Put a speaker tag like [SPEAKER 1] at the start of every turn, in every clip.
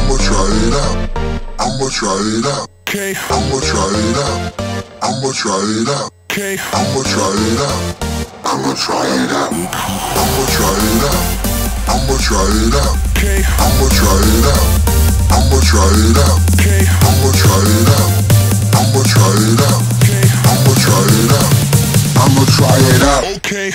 [SPEAKER 1] I'ma try it out. I'ma try it out.
[SPEAKER 2] Okay.
[SPEAKER 1] I'ma try it out. I'ma try it out.
[SPEAKER 2] Okay.
[SPEAKER 1] I'ma try it out. I'ma try it out. I'ma try it out. I'ma try it out.
[SPEAKER 2] Okay.
[SPEAKER 1] I'ma try it out. I'ma try it out.
[SPEAKER 2] Okay.
[SPEAKER 1] I'ma try it out. I'ma try it out.
[SPEAKER 2] Okay.
[SPEAKER 1] I'ma try it out. I'ma try it out.
[SPEAKER 2] Okay.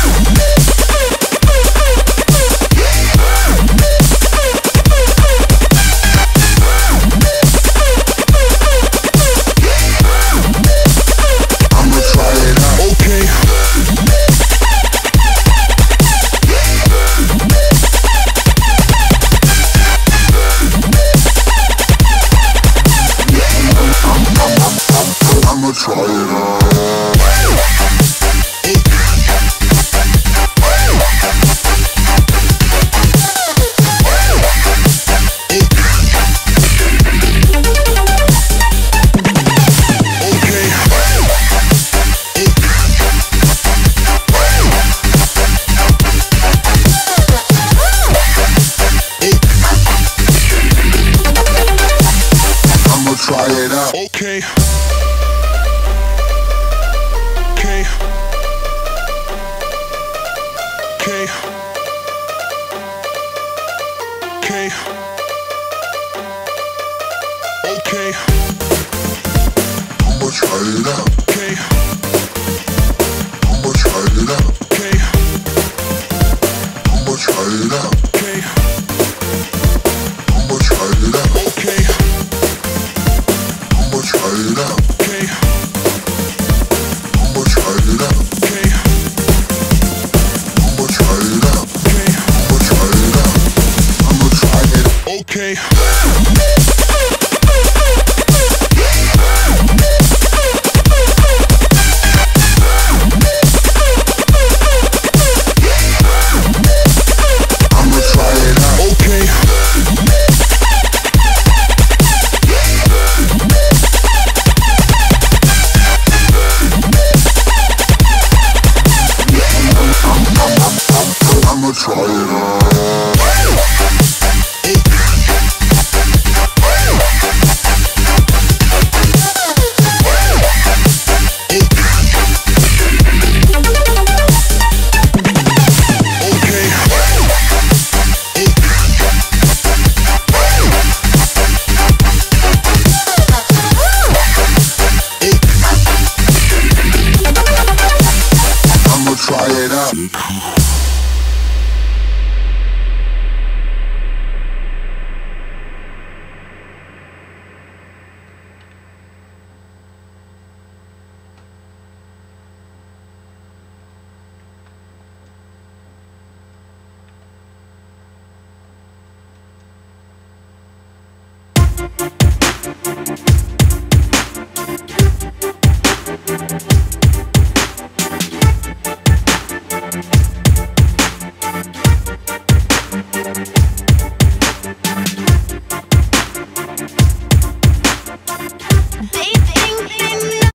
[SPEAKER 1] I'ma try it out. Try it out.
[SPEAKER 2] Okay. Okay. Okay. Okay. Okay.
[SPEAKER 1] I'ma try it out.
[SPEAKER 2] Okay.
[SPEAKER 1] I'ma try it out.
[SPEAKER 2] Okay.
[SPEAKER 1] I'ma try it out.
[SPEAKER 2] Okay.
[SPEAKER 1] I'ma try it out.
[SPEAKER 2] Okay.
[SPEAKER 1] I'ma try it out.
[SPEAKER 2] Okay.
[SPEAKER 1] I'ma try it out.
[SPEAKER 2] Okay.
[SPEAKER 1] I'ma try it out.
[SPEAKER 2] Okay.
[SPEAKER 1] I'ma try it out. I'ma try it.
[SPEAKER 2] Okay.